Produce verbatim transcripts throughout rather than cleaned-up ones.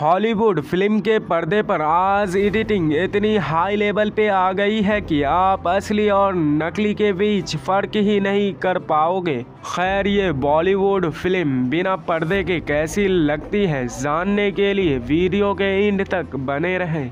Hollywood film के पर्दे पर आज एडिटिंग इतनी हाई लेवल पे आ गई है कि आप असली और नकली के बीच फर्क ही नहीं कर पाओगे। खैर, ये बॉलीवुड फिल्म बिना पर्दे के कैसी लगती है, जानने के लिए वीडियो के एंड तक बने रहें।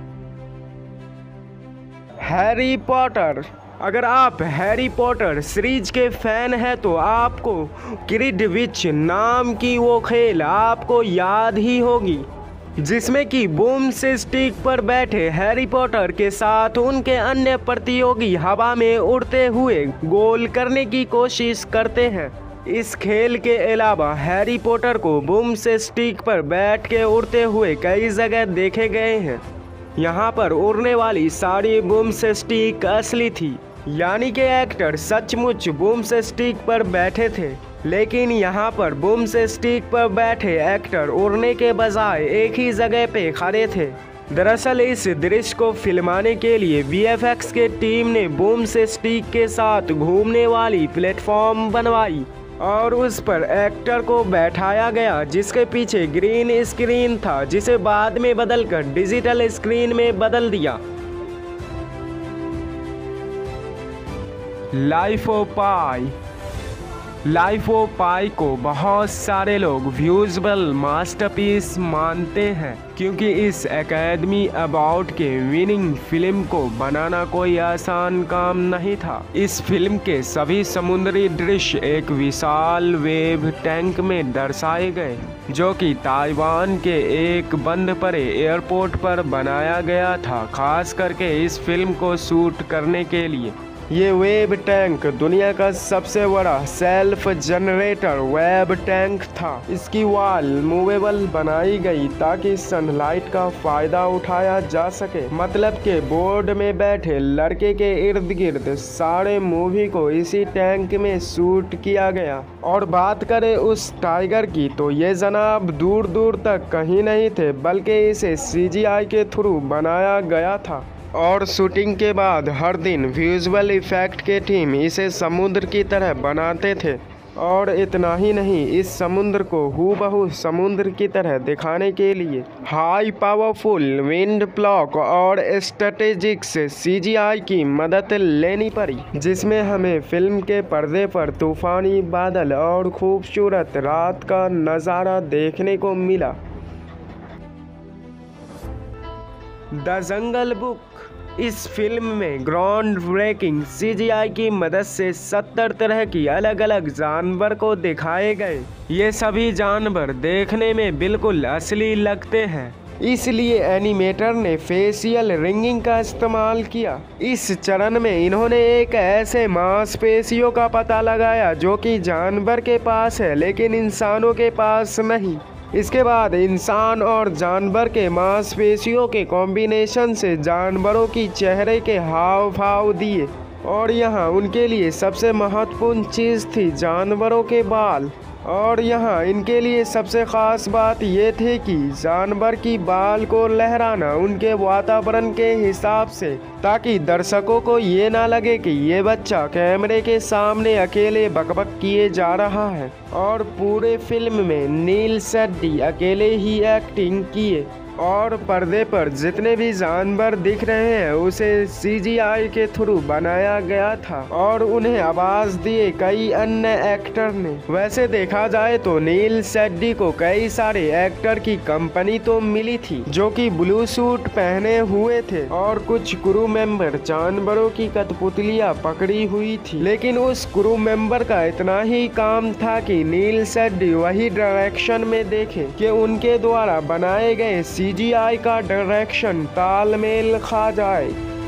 Harry Potter. अगर आप हैरी पॉटर सीरीज के फैन हैं तो आपको क्विडिच नाम की वो खेल आपको याद ही होगी, जिसमें कि बूम से स्टिक पर बैठे हैरी पॉटर के साथ उनके अन्य प्रतियोगी हवा में उड़ते हुए गोल करने की कोशिश करते हैं। इस खेल के अलावा हैरी पॉटर को बूम से स्टिक पर बैठ के उड़ते हुए कई जगह देखे गए हैं। यहाँ पर उड़ने वाली सारी बूम से स्टिक असली थी, यानी कि एक्टर सचमुच बूम से स्टिक पर बैठे थे। लेकिन यहाँ पर बूम से स्टिक पर बैठे एक्टर उड़ने के बजाय एक ही जगह पे खड़े थे। दरअसल इस दृश्य को फिल्माने के लिए वी एफ एक्स के टीम ने बूम से स्टिक के साथ घूमने वाली प्लेटफॉर्म बनवाई और उस पर एक्टर को बैठाया गया, जिसके पीछे ग्रीन स्क्रीन था, जिसे बाद में बदलकर डिजिटल स्क्रीन में बदल दिया। Life of Pi. Life of Pi को बहुत सारे लोग व्यूजेबल मास्टरपीस मानते हैं, क्योंकि इस एकेडमी अवार्ड के विनिंग फिल्म को बनाना कोई आसान काम नहीं था। इस फिल्म के सभी समुद्री दृश्य एक विशाल वेव टैंक में दर्शाए गए, जो कि ताइवान के एक बंद पड़े एयरपोर्ट पर बनाया गया था, खास करके इस फिल्म को शूट करने के लिए। ये वेब टैंक दुनिया का सबसे बड़ा सेल्फ जनरेटर वेब टैंक था। इसकी वॉल मूवेबल बनाई गई ताकि सनलाइट का फायदा उठाया जा सके। मतलब के बोर्ड में बैठे लड़के के इर्द गिर्द सारे मूवी को इसी टैंक में शूट किया गया। और बात करें उस टाइगर की, तो ये जनाब दूर दूर तक कहीं नहीं थे, बल्कि इसे सी जी आई के थ्रू बनाया गया था। और शूटिंग के बाद हर दिन विजुअल इफेक्ट के टीम इसे समुद्र की तरह बनाते थे। और इतना ही नहीं, इस समुद्र को हूबहू समुद्र की तरह दिखाने के लिए हाई पावरफुल विंड ब्लॉक और स्ट्रेटेजिक्स सी जी आई की मदद लेनी पड़ी, जिसमें हमें फिल्म के पर्दे पर तूफानी बादल और खूबसूरत रात का नज़ारा देखने को मिला। The Jungle Book. इस फिल्म में groundbreaking C G I की मदद से सत्तर तरह की अलग अलग जानवर को दिखाए गए। ये सभी जानवर देखने में बिल्कुल असली लगते हैं, इसलिए एनिमेटर ने फेशियल रिंगिंग का इस्तेमाल किया। इस चरण में इन्होंने एक ऐसे मांसपेशियों का पता लगाया जो कि जानवर के पास है लेकिन इंसानों के पास नहीं। इसके बाद इंसान और जानवर के मांसपेशियों के कॉम्बिनेशन से जानवरों की चेहरे के हाव भाव दिए। और यहाँ उनके लिए सबसे महत्वपूर्ण चीज़ थी जानवरों के बाल। और यहाँ इनके लिए सबसे ख़ास बात ये थी कि जानवर की बाल को लहराना उनके वातावरण के हिसाब से, ताकि दर्शकों को ये ना लगे कि ये बच्चा कैमरे के सामने अकेले बकबक किए जा रहा है। और पूरे फिल्म में नील शेट्टी अकेले ही एक्टिंग किए और पर्दे पर जितने भी जानवर दिख रहे हैं उसे सी जी आई के थ्रू बनाया गया था और उन्हें आवाज़ दिए कई अन्य एक्टर ने। वैसे देखा जाए तो नील शेट्टी को कई सारे एक्टर की कंपनी तो मिली थी जो कि ब्लू सूट पहने हुए थे, और कुछ क्रू मेंबर जानवरों की कठपुतलियां पकड़ी हुई थी। लेकिन उस क्रू मेंबर का इतना ही काम था कि नील शेट्टी वही डायरेक्शन में देखे कि उनके द्वारा बनाए गए सी जी आई का डायरेक्शन तालमेल खा जाए।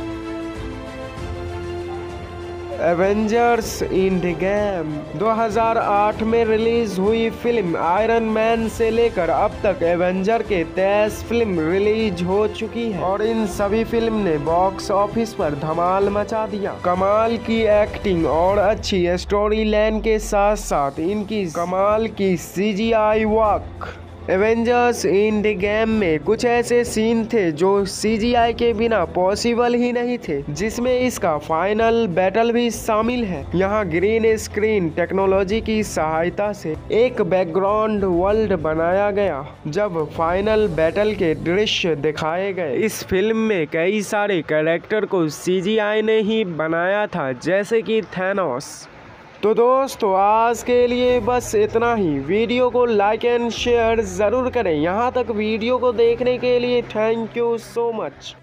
Avengers Endgame. दो हज़ार आठ में रिलीज हुई फिल्म आयरन मैन से लेकर अब तक एवेंजर के तेईस फिल्म रिलीज हो चुकी है और इन सभी फिल्म ने बॉक्स ऑफिस पर धमाल मचा दिया। कमाल की एक्टिंग और अच्छी स्टोरी लाइन के साथ साथ इनकी कमाल की C G I work Avengers Endgame में कुछ ऐसे सीन थे जो सीजीआई के बिना पॉसिबल ही नहीं थे, जिसमें इसका फाइनल बैटल भी शामिल है। यहाँ ग्रीन स्क्रीन टेक्नोलॉजी की सहायता से एक बैकग्राउंड वर्ल्ड बनाया गया जब फाइनल बैटल के दृश्य दिखाए गए। इस फिल्म में कई सारे कैरेक्टर को सीजीआई ने ही बनाया था, जैसे कि थैनोस। तो दोस्तों आज के लिए बस इतना ही। वीडियो को लाइक एंड शेयर ज़रूर करें। यहाँ तक वीडियो को देखने के लिए थैंक यू सो मच।